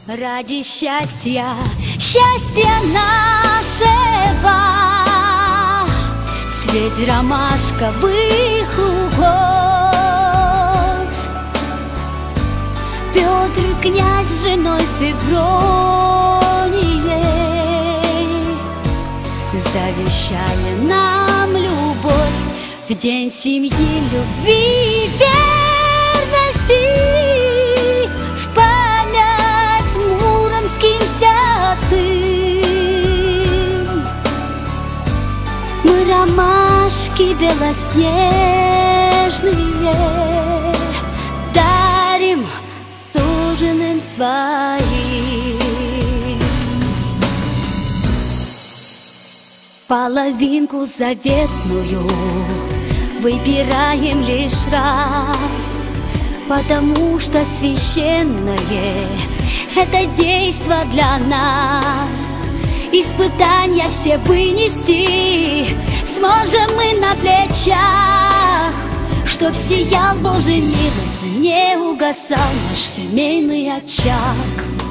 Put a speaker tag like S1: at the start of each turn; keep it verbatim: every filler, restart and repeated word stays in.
S1: Ради счастья, счастья нашего, среди ромашковых лугов, Петр, князь с женой Февронией, завещая нам любовь в день семьи, любви и верности, в память муромским святым. Мы ромашки белоснежные дарим суженым своим. Половинку заветную выбираем лишь раз, потому что священное это действо для нас. Испытания все вынести сможем мы на плечах, чтоб сиял Божий милостью, не угасал наш семейный очаг.